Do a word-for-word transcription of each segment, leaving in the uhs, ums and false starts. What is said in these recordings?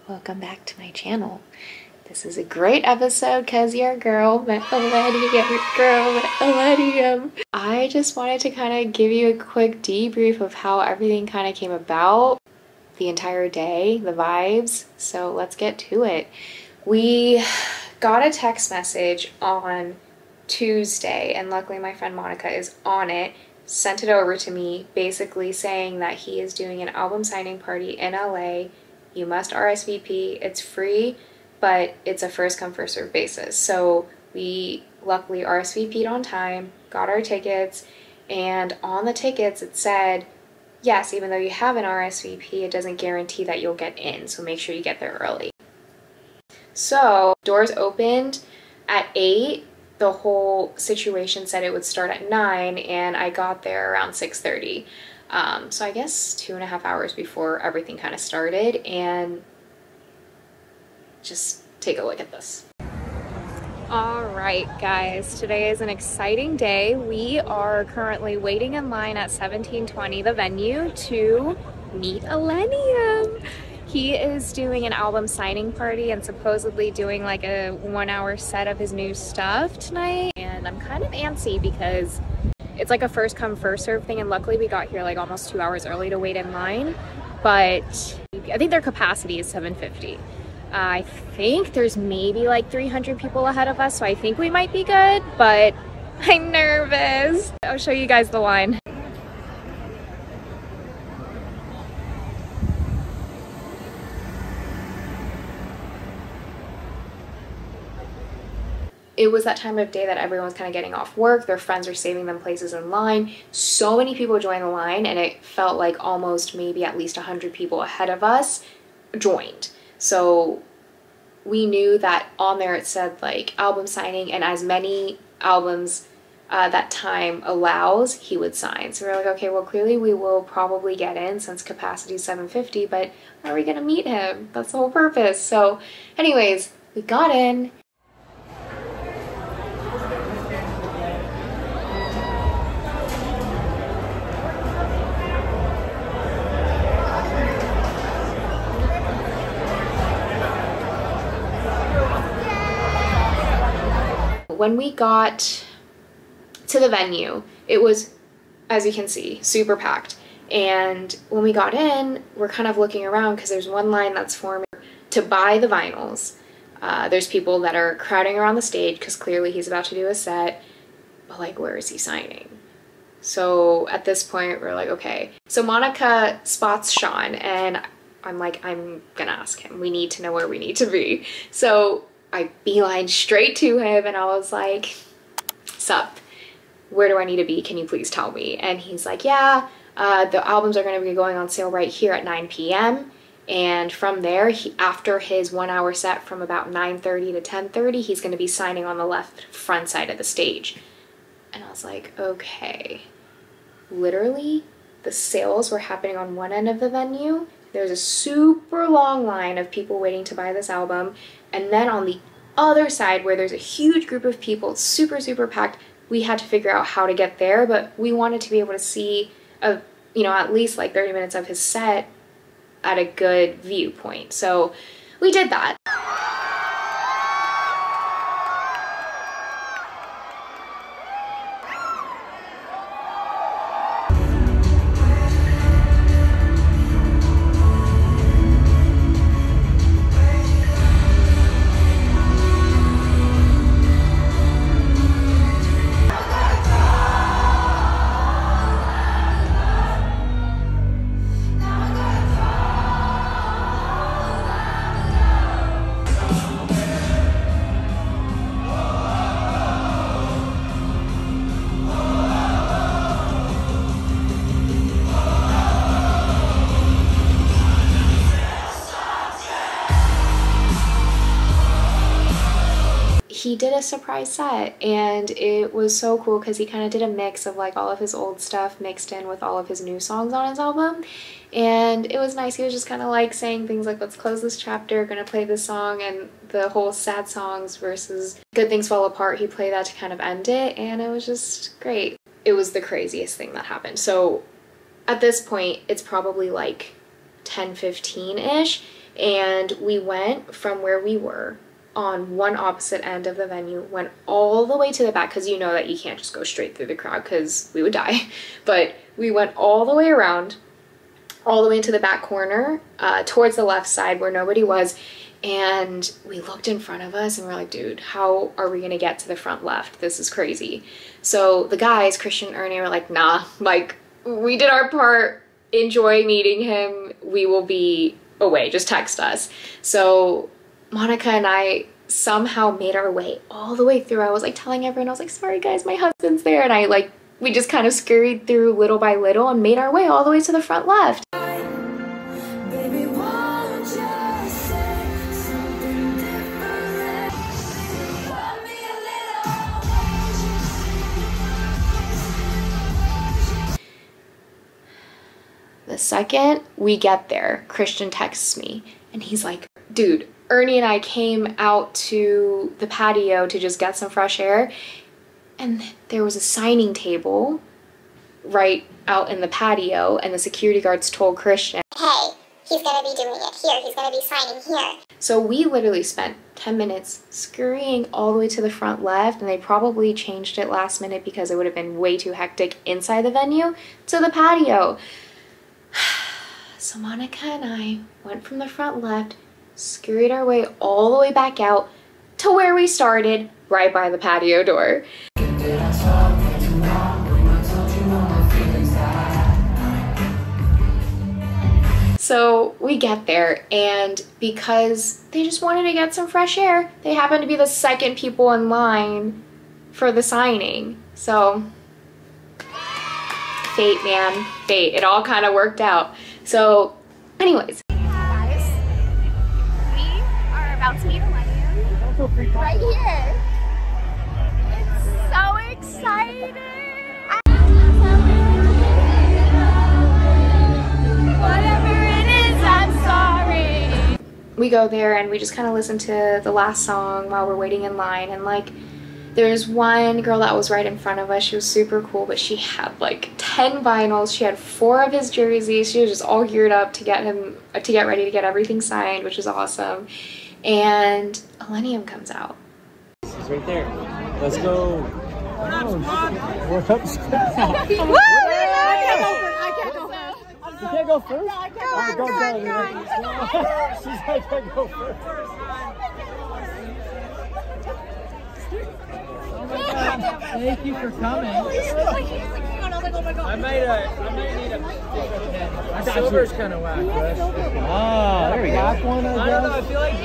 welcome back to my channel. This is a great episode because your girl met Millennium, girl met Millennium. I just wanted to kind of give you a quick debrief of how everything kind of came about, the entire day, the vibes. So let's get to it. We got a text message on Tuesday, and luckily my friend Monica is on it, sent it over to me, basically saying that he is doing an album signing party in L A. You must R S V P. It's free, but it's a first come first serve basis. So we luckily R S V P'd on time, got our tickets, and on the tickets it said, yes, even though you have an R S V P, it doesn't guarantee that you'll get in, so make sure you get there early. So doors opened at eight. The whole situation said it would start at nine, and I got there around six thirty. Um, so I guess two and a half hours before everything kind of started, and just take a look at this. All right, guys, today is an exciting day. We are currently waiting in line at seventeen twenty, the venue, to meet Illenium. He is doing an album signing party and supposedly doing like a one hour set of his new stuff tonight. And I'm kind of antsy because it's like a first come first serve thing, and luckily we got here like almost two hours early to wait in line. But I think their capacity is seven fifty. Uh, I think there's maybe like three hundred people ahead of us, so I think we might be good, but I'm nervous. I'll show you guys the line. It was that time of day that everyone's kind of getting off work, their friends are saving them places in line. So many people joined the line, and it felt like almost maybe at least one hundred people ahead of us joined. So we knew that on there it said like album signing, and as many albums uh, that time allows, he would sign. So we we're like, okay, well clearly we will probably get in since capacity is seven fifty, but how are we gonna meet him? That's the whole purpose. So anyways, we got in. When we got to the venue, it was, as you can see, super packed. And when we got in, we're kind of looking around because there's one line that's forming to buy the vinyls. Uh, there's people that are crowding around the stage because clearly he's about to do a set, but like, where is he signing? So at this point, we're like, okay. So Monica spots Sean, and I'm like, I'm gonna ask him. We need to know where we need to be. So I beelined straight to him, and I was like, sup, where do I need to be? Can you please tell me? And he's like, yeah, uh, the albums are going to be going on sale right here at nine p m And from there, he, after his one hour set from about nine thirty to ten thirty, he's going to be signing on the left front side of the stage. And I was like, okay. Literally, the sales were happening on one end of the venue. There's a super long line of people waiting to buy this album. And then on the other side, where there's a huge group of people, super, super packed, we had to figure out how to get there, but we wanted to be able to see, a, you know, at least like thirty minutes of his set at a good viewpoint. So we did that. He did a surprise set, and it was so cool because he kind of did a mix of like all of his old stuff mixed in with all of his new songs on his album, and it was nice. He was just kind of like saying things like, let's close this chapter, gonna play this song, and the whole sad songs versus Good Things Fall Apart, he played that to kind of end it, and it was just great. It was the craziest thing that happened. So at this point, it's probably like ten fifteen-ish, And we went from where we were on one opposite end of the venue, went all the way to the back, because you know that you can't just go straight through the crowd because we would die. But we went all the way around, all the way into the back corner, uh, towards the left side where nobody was. And we looked in front of us and we're like, dude, how are we gonna get to the front left? This is crazy. So the guys, Christian and Ernie, were like, nah, like, we did our part, enjoy meeting him, we will be away, just text us. So Monica and I somehow made our way all the way through. I was like telling everyone, I was like, sorry guys, my husband's there. And I like, we just kind of scurried through little by little and made our way all the way to the front left. Baby, won't you say something different? Love me a little. The second we get there, Christian texts me and he's like, dude, Ernie and I came out to the patio to just get some fresh air, and there was a signing table right out in the patio, and the security guards told Christian, hey, he's gonna be doing it here, he's gonna be signing here. So we literally spent ten minutes scurrying all the way to the front left, and they probably changed it last minute because it would have been way too hectic inside the venue, to the patio. So Monica and I went from the front left, scurried our way all the way back out to where we started, right by the patio door. So we get there, and because they just wanted to get some fresh air, they happened to be the second people in line for the signing. So fate, man, fate. It all kind of worked out. So anyways. Guys, we are about to meet Illenium right here. It's so exciting. Whatever it is, I'm sorry. We go there and we just kind of listen to the last song while we're waiting in line, and like there's one girl that was right in front of us. She was super cool, but she had like ten vinyls. She had four of his jerseys. She was just all geared up to get him, to get ready to get everything signed, which is awesome. And Illenium comes out. He's right there. Let's go. Oh, what up? Woo! I can't go first. I can't go first. You can't go first? No, I can't go first. Go, go, go. She's like, I can't go first. Thank you for coming. I might, uh, I might need a silver's kind of whack. Oh, there we go. Black one, I, I don't know. I feel like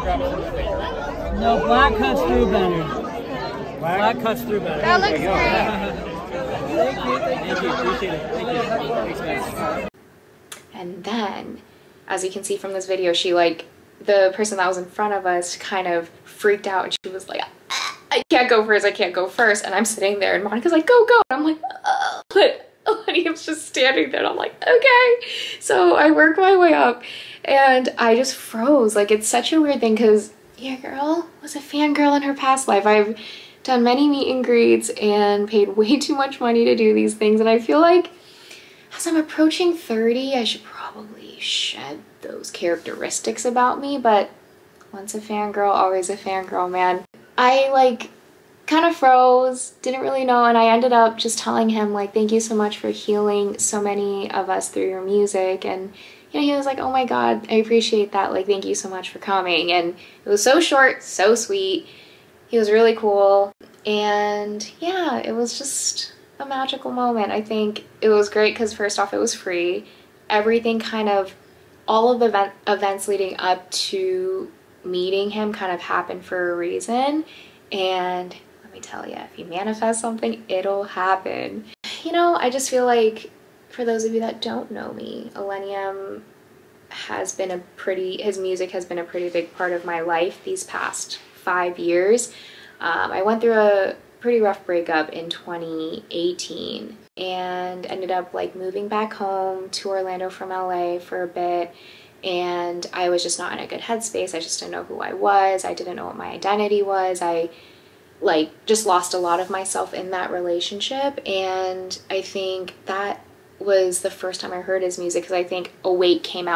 black. No, black cuts through better. Black, black cuts through better. That looks great. Thank you. Thank you. Appreciate it. Thank you. Thanks, guys. And then, as you can see from this video, she like, the person that was in front of us kind of freaked out, and she was like, I can't go first, I can't go first. And I'm sitting there and Monica's like, go, go. And I'm like, oh. But Illenium's just standing there and I'm like, okay. So I work my way up and I just froze. Like, it's such a weird thing because your girl was a fangirl in her past life. I've done many meet and greets and paid way too much money to do these things. And I feel like as I'm approaching thirty, I should probably shed those characteristics about me. But once a fangirl, always a fangirl, man. I like kind of froze, didn't really know, and I ended up just telling him like, thank you so much for healing so many of us through your music. And you know, he was like, oh my god, I appreciate that, like thank you so much for coming. And it was so short, so sweet. He was really cool, and yeah, it was just a magical moment. I think it was great because first off, it was free. Everything kind of, all of the event, events leading up to meeting him kind of happened for a reason. And let me tell you, if you manifest something, it'll happen. You know, I just feel like for those of you that don't know me, Illenium has been a pretty, his music has been a pretty big part of my life these past five years. Um, I went through a pretty rough breakup in twenty eighteen and ended up like moving back home to Orlando from L A for a bit. And I was just not in a good headspace. I just didn't know who I was. I didn't know what my identity was. I like just lost a lot of myself in that relationship. And I think that was the first time I heard his music, because I think A Weight came out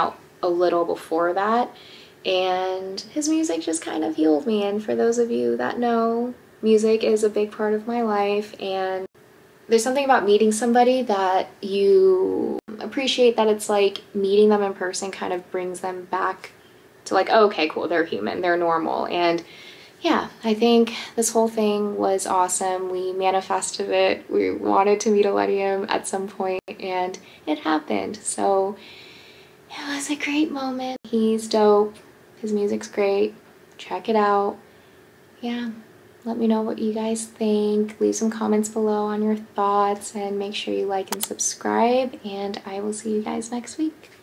a little before that, and his music just kind of healed me. And for those of you that know, music is a big part of my life, and there's something about meeting somebody that you appreciate, that it's like meeting them in person kind of brings them back to like, oh, okay, cool, they're human, they're normal. And yeah, I think this whole thing was awesome. We manifested it. We wanted to meet Illenium at some point, and it happened. So it was a great moment. He's dope. His music's great. Check it out. Yeah, let me know what you guys think. Leave some comments below on your thoughts, and make sure you like and subscribe, and I will see you guys next week.